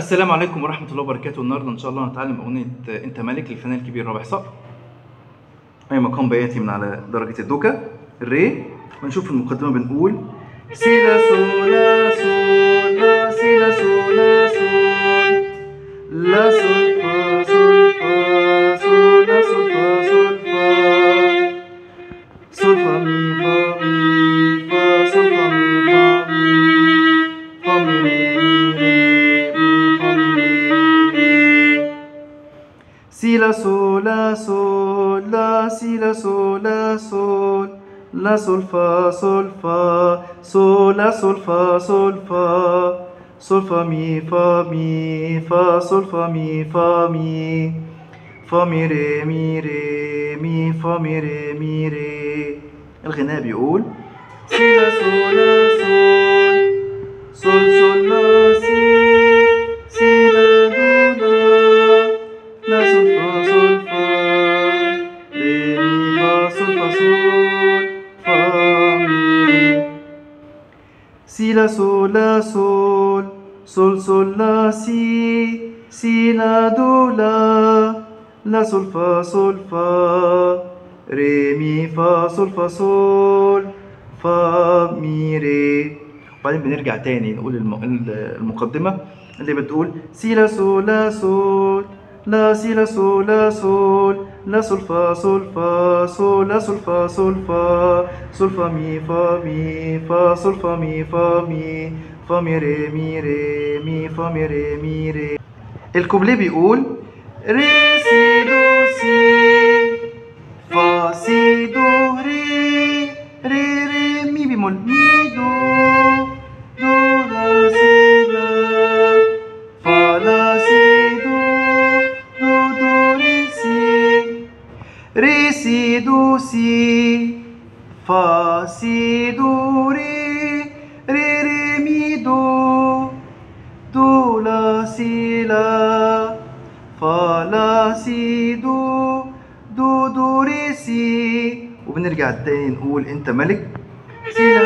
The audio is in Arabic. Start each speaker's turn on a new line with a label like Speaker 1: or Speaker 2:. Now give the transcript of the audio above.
Speaker 1: السلام عليكم ورحمة الله وبركاته. النهارده إن شاء الله هنتعلم أغنية أنت ملك للفنان الكبير رابح صقر. أي مقام بياتي من على درجة الدوكا الري. ونشوف المقدمة بنقول سي لا سول لا سول لا سي لا سول لا سول لا سول فا سول فا سول لا سول فا سول فا سول فا مي فا مي فا سول فا مي فا مي فا مي ري مي فا مي سي لا سول لا سول لا سي لا سول لا سول لا سول فا سول فا سول لا سول فا سول فا سول فا مي فا مي فا سول فا مي فا مي فا مي ري مي ري مي فا مي ري مي ري. الغناء بيقول سي لا سول لا سول سول سول لا سي سي لا دو لا لا سول فا سول فا ري مي فا سول فا سول فا مي ري. سي لا سول لا سول سول سول لا سي سي لا دو لا سول فا سول فا ري مي فا سول فا سول فا مي ري. وبعدين بنرجع تاني نقول المقدمة اللي بتقول سي لا سول لا سول لا سي لا سول لا سول لا سول فا سول فا سول لا سول فا سول فا سول فا مي فا مي فا سول فا مي فا مي فا مي ري مي ري مي فا مي ري مي ري. الكوبليه بيقول ري سي دو سي فا سي دو ري ري ري مي بيمول مي دو دو لا سي لا فا لا سي دو دو دو ري سي ري سي دو سي فا سي دو ري ري ري مي دو دو لا سي لا فا لا سي دو دو دو ري سي. وبنرجع تاني نقول انت ملك سي لا